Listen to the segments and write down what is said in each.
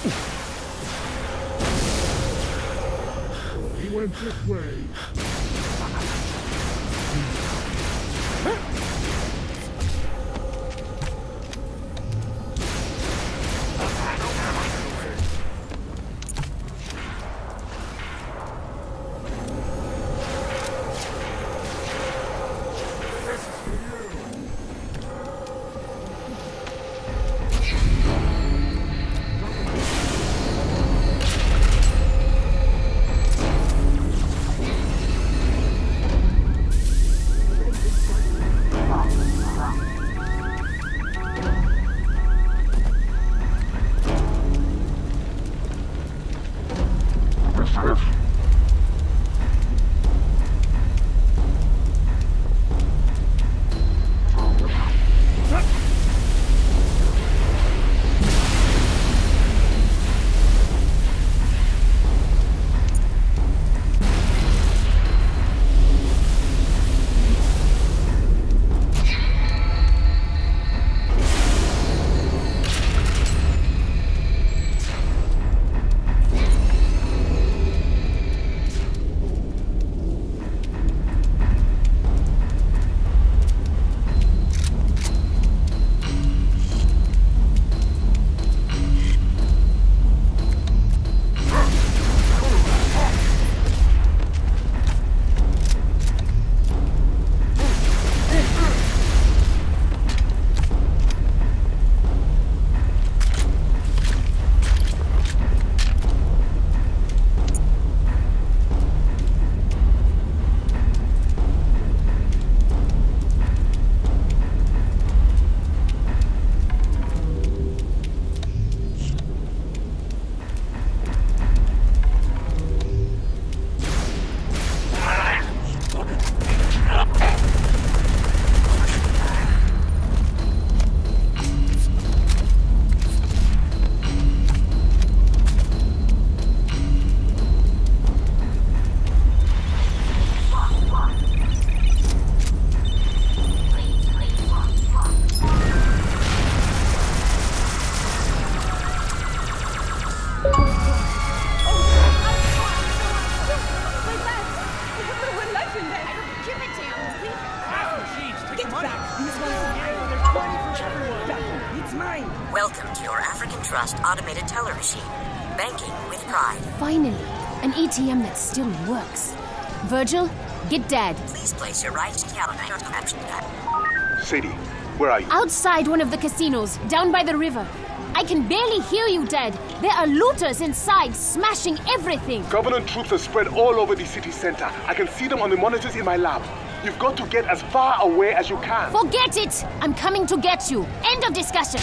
He went this way. Welcome to your African Trust automated teller machine. Banking with pride. Finally, an ATM that still works. Virgil, get Dad. Please place your right calendar. Sadie, where are you? Outside one of the casinos, down by the river. I can barely hear you, Dad. There are looters inside, smashing everything. Government troops are spread all over the city center. I can see them on the monitors in my lab. You've got to get as far away as you can. Forget it! I'm coming to get you. End of discussion.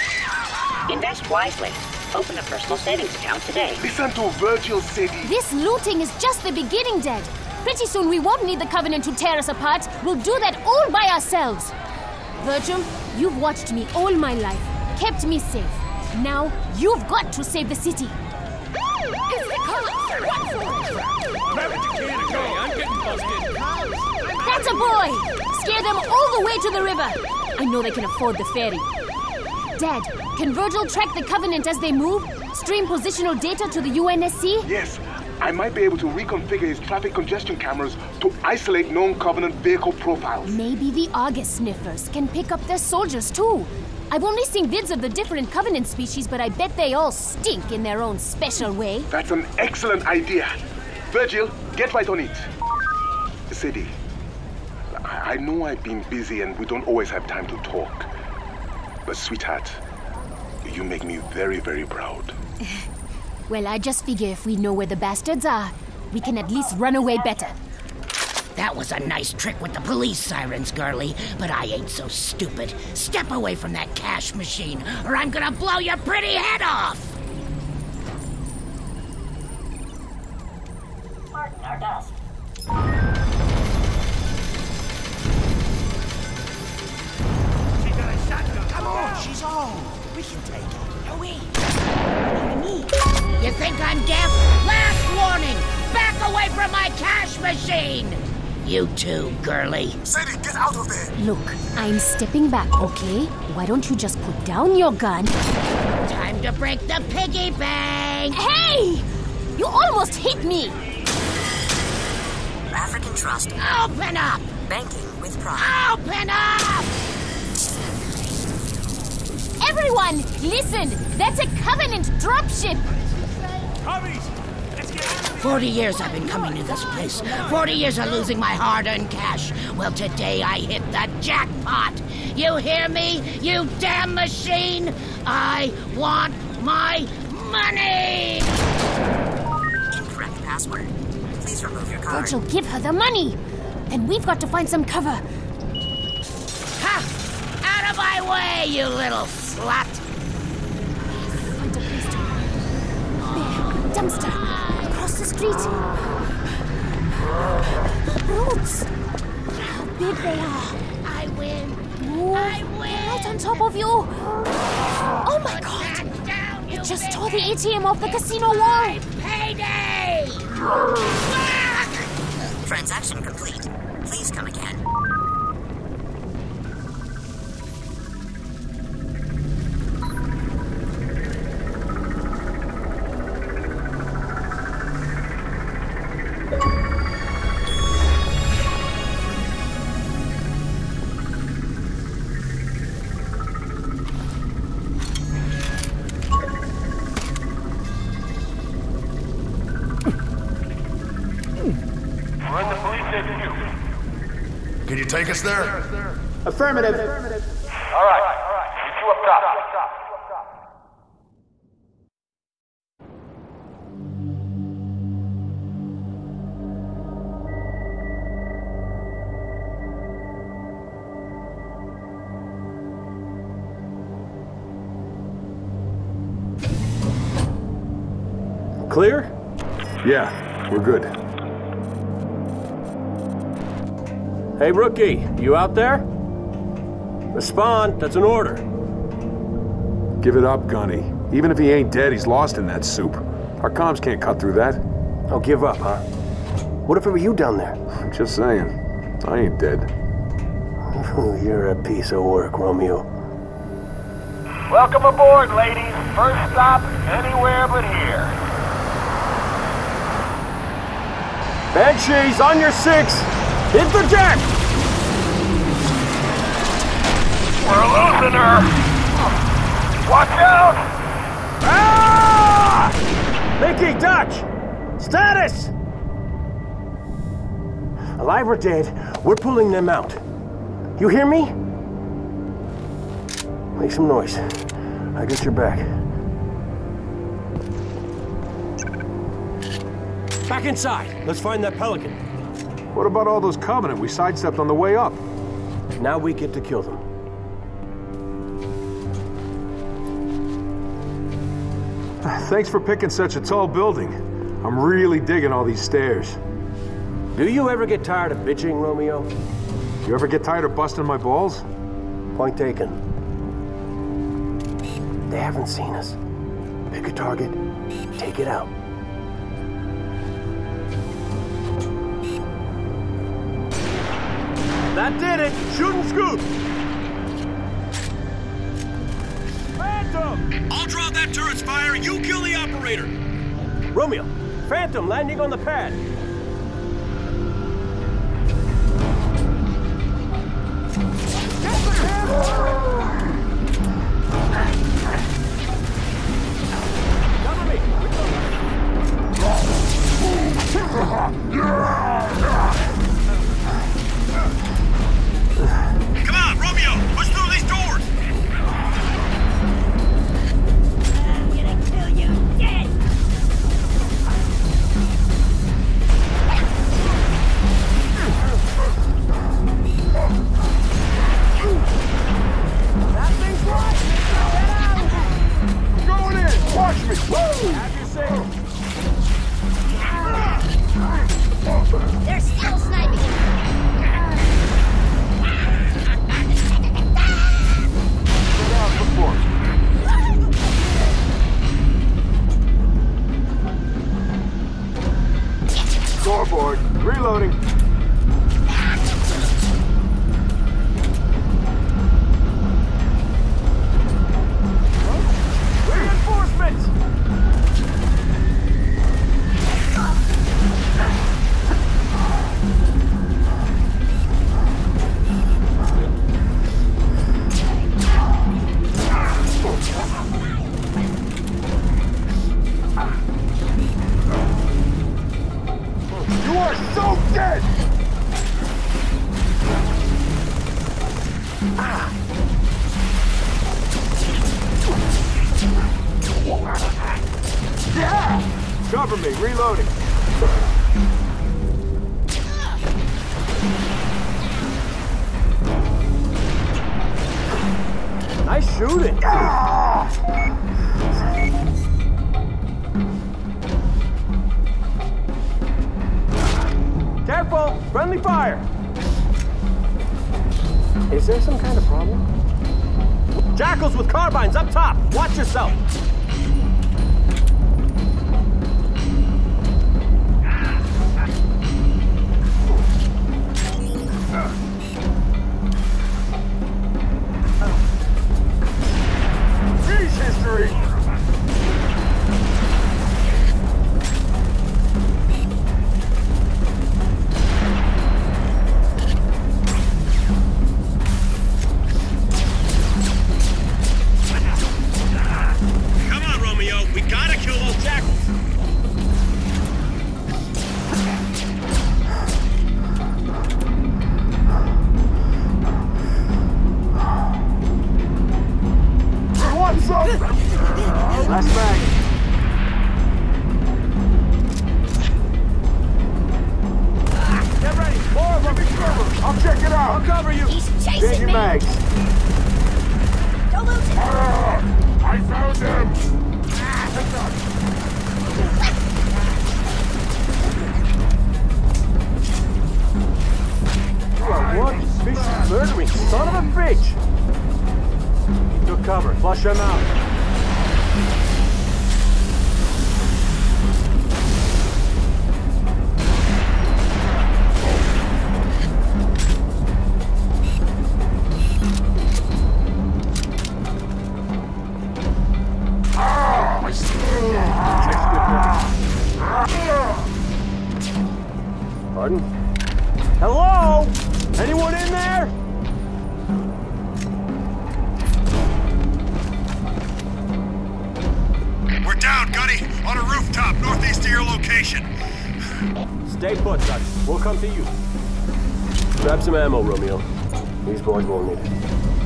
Invest wisely. Open a personal savings account today. Listen to Virgil, Sadie. This looting is just the beginning, Dad. Pretty soon we won't need the Covenant to tear us apart. We'll do that all by ourselves. Virgil, you've watched me all my life, kept me safe. Now, you've got to save the city. It's the cops! Run for it! Grab it, you can't go. I'm getting busted. That's a boy! Scare them all the way to the river. I know they can afford the ferry. Dad, can Virgil track the Covenant as they move? Stream positional data to the UNSC? Yes. I might be able to reconfigure his traffic congestion cameras to isolate known Covenant vehicle profiles. Maybe the Argus sniffers can pick up their soldiers too. I've only seen vids of the different Covenant species, but I bet they all stink in their own special way. That's an excellent idea. Virgil, get right on it. Sadie, I know I've been busy and we don't always have time to talk. But sweetheart, you make me very, very proud. Well, I just figure if we know where the bastards are, we can at least run away better. That was a nice trick with the police sirens, girlie, but I ain't so stupid. Step away from that cash machine, or I'm gonna blow your pretty head off! Pardon our dust. She got a shotgun. Come on, she's home. We can take her. No, wait. You think I'm deaf? Last warning! Back away from my cash machine! You too, girly. Sadie, get out of there! Look, I'm stepping back, okay? Why don't you just put down your gun? Time to break the piggy bank! Hey! You almost hit me! African Trust. Open up! Banking with pride. Open up! Everyone, listen! That's a Covenant dropship! Commies! Let's get out of 40 years I've been coming to this place. 40 years of losing my hard-earned cash. Well, today I hit the jackpot. You hear me, you damn machine? I want my money! Incorrect password. Please remove your card. Virgil, give her the money! And we've got to find some cover. Ha! Out of my way, you little slut! Find a place to... There, dumpster. Across the street. Roots! How big they are. I win! Move. I win! Right on top of you! Oh my god! It just tore the ATM off the casino wall! Payday! Transaction complete. Please come again. We're at the police HQ. Can you take us there? Affirmative. All right. Meet you up top. Clear? Yeah, we're good. Hey, rookie, you out there? Respond, that's an order. Give it up, Gunny. Even if he ain't dead, he's lost in that soup. Our comms can't cut through that. I'll give up, huh? What if it were you down there? Just saying. I ain't dead. You're a piece of work, Romeo. Welcome aboard, ladies. First stop, anywhere but here. Banshees, on your 6! Hit the jack! We're losing her. Watch out! Ah! Mickey, Dutch! Status! Alive or dead, we're pulling them out. You hear me? Make some noise. I got your back. Back inside. Let's find that pelican. What about all those Covenant we sidestepped on the way up? Now we get to kill them. Thanks for picking such a tall building. I'm really digging all these stairs. Do you ever get tired of bitching, Romeo? You ever get tired of busting my balls? Point taken. They haven't seen us. Pick a target, take it out. That did it! Shoot and scoot! Phantom! I'll draw that turret's fire, you kill the operator! Romeo, Phantom landing on the pad. Cover me! Come on, Romeo! Push through these doors! I'm gonna kill you dead! That thing's right! Get out! I'm going in! Watch me! Woo! Have your say. They're still sniping! Get out before. Scoreboard. Reloading. Cover me, reloading. Nice shooting. Careful! Friendly fire! Is there some kind of problem? Jackals with carbines up top! Watch yourself! Finish history! Last bag. Get ready. More of them. I'll check it out. I'll cover you. He's chasing me. Bags. Don't lose it. I found him! You are one vicious, murdering son of a bitch! He took cover. Flush him out. Pardon? Hello? Anyone in there? We're down, Gunny, on a rooftop northeast of your location. Stay put, Dutch. We'll come to you. Grab some ammo, Romeo. These boys won't need it.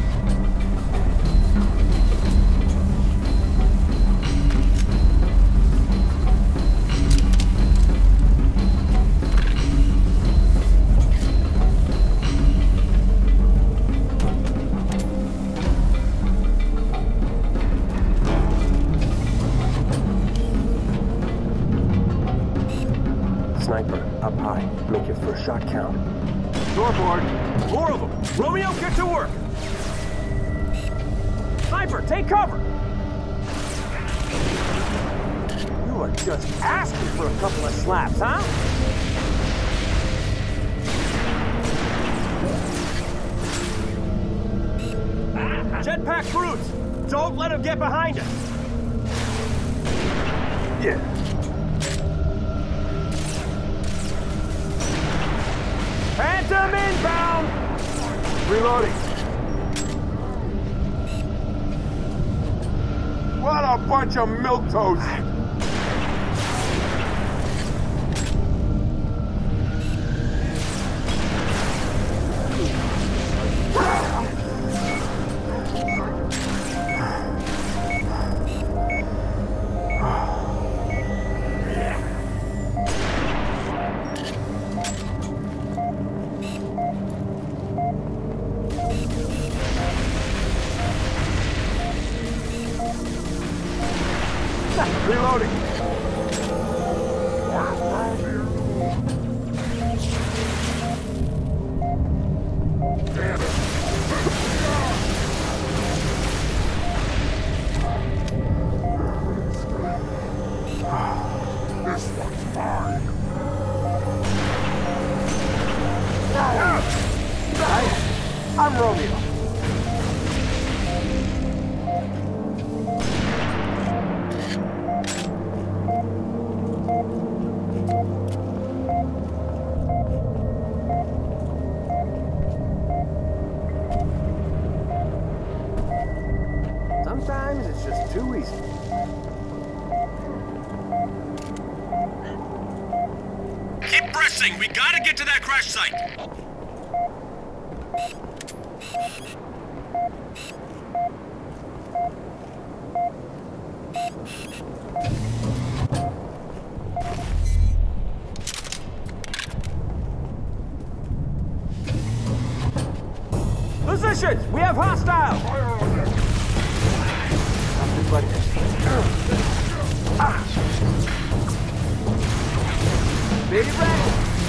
Sniper, up high. Make your first shot count. Doorboard. More of them. Romeo, get to work. Sniper, take cover. You are just asking for a couple of slaps, huh? Jetpack brutes. Don't let him get behind us. Yeah. Phantom inbound! Reloading. What a bunch of milquetoast! Reloading. This one's mine. I'm Romeo. Sometimes it's just too easy. Keep pressing. We gotta get to that crash site. Positions! We have hostiles! Be ready!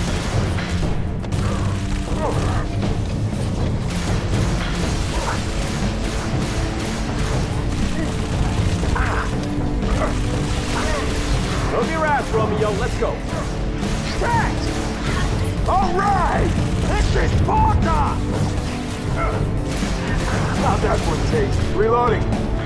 Move your ass, Romeo. Let's go. Thanks! All right! This is Sparta! How'd that one taste? Reloading.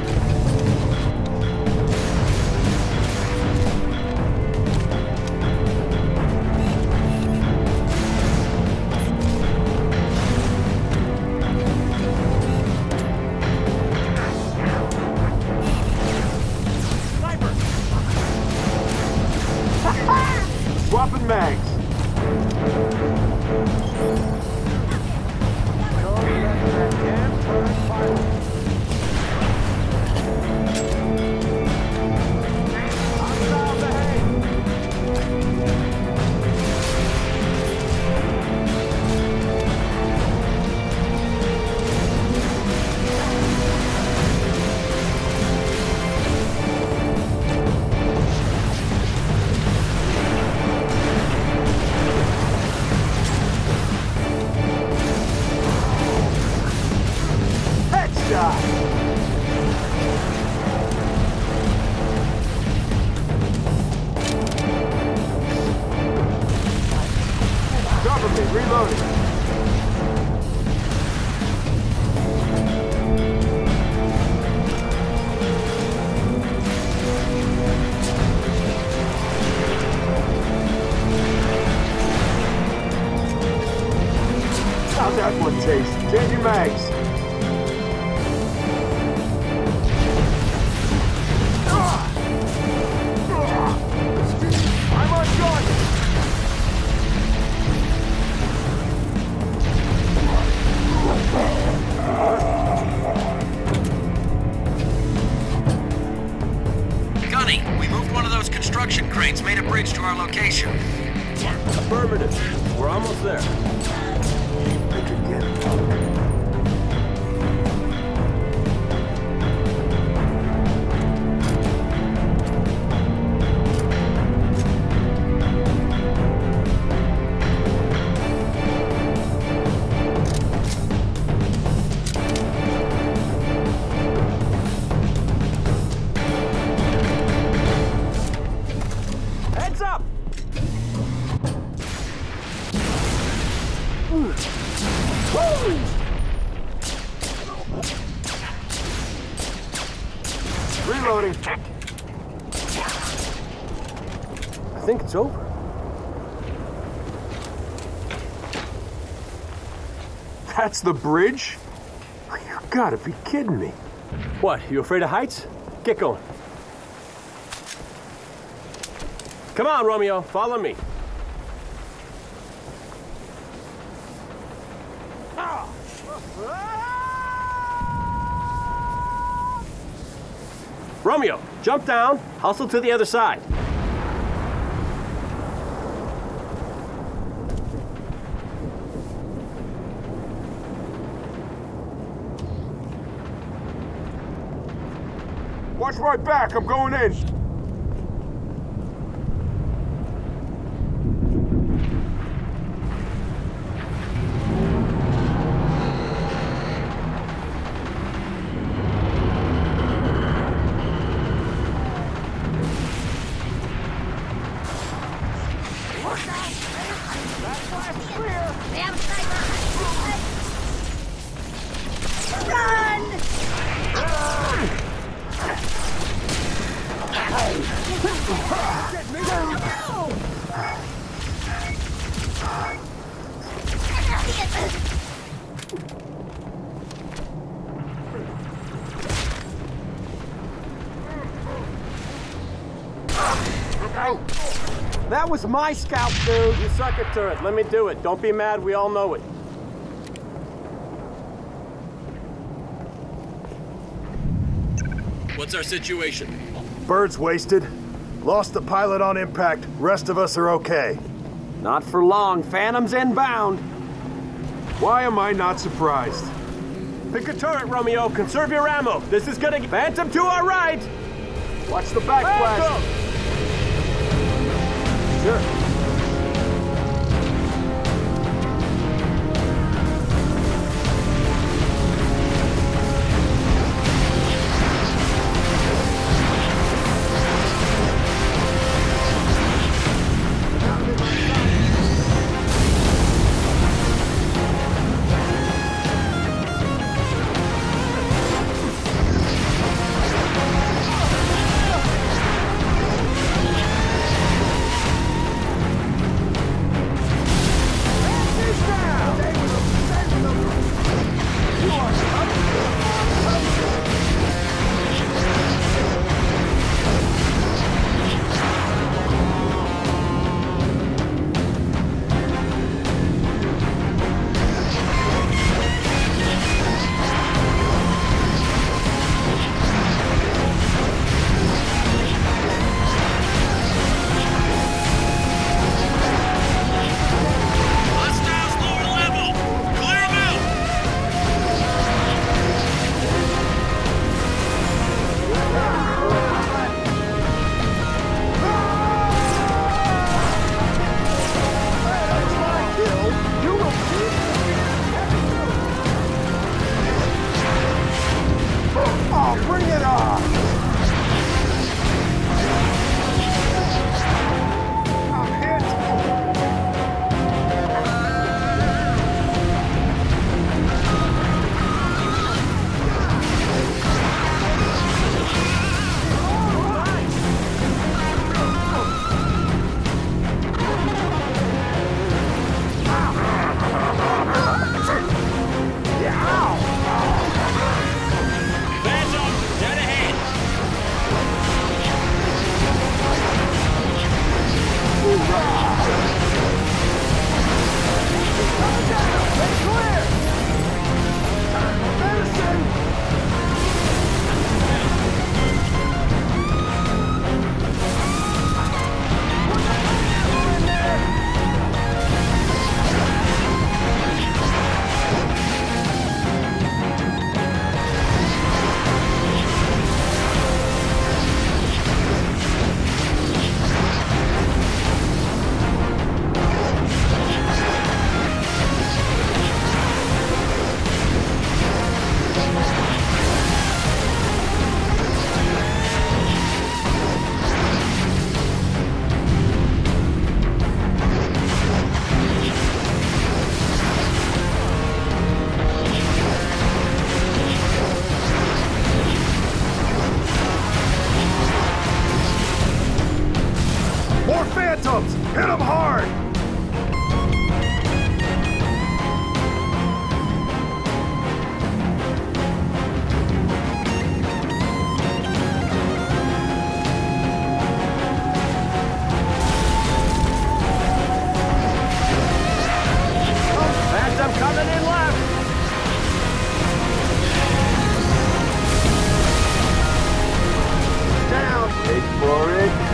Swapping mags. Cover me, reloading. How'd that one taste? Change your mags. I'm on target. Gunny, we moved one of those construction cranes, made a bridge to our location. Affirmative. We're almost there. I could get it. Heads up! Reloading. I think it's over. That's the bridge? You gotta be kidding me. What, you afraid of heights? Get going. Come on, Romeo, follow me. Romeo, jump down, hustle to the other side. Watch my back, I'm going in. That was my scalp, dude. You suck at turret. Let me do it. Don't be mad. We all know it. What's our situation? Bird's wasted. Lost the pilot on impact. Rest of us are okay. Not for long. Phantom's inbound. Why am I not surprised? Pick a turret, Romeo. Conserve your ammo. This is gonna... Phantom to our right! Watch the backflash. Sure. Phantoms! Hit them hard! Phantom coming in left! Down! Wait for it!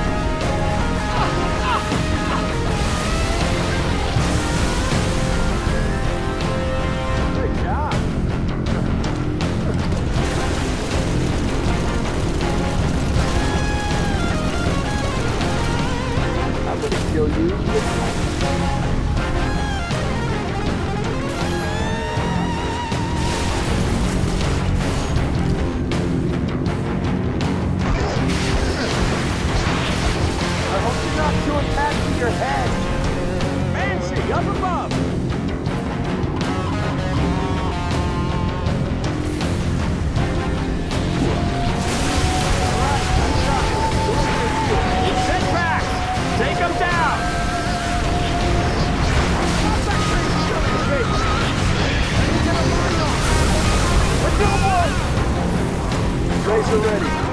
Kill you. Your head! Fancy, up above! Sit back! Take him down! Tracer ready.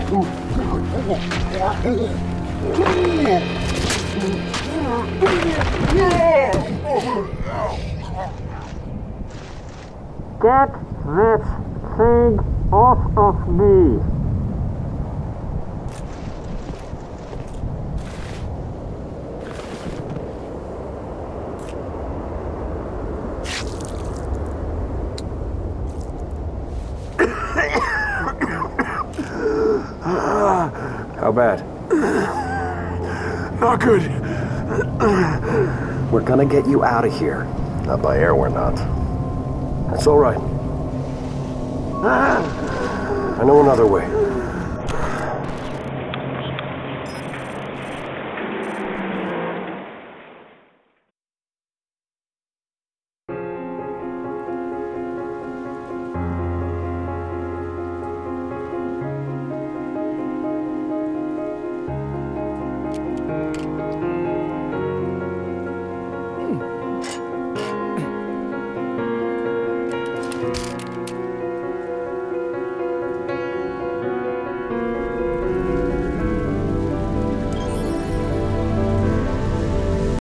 Get this thing off of me! How bad? Not good. We're gonna get you out of here. Not by air, we're not. That's all right. I know another way.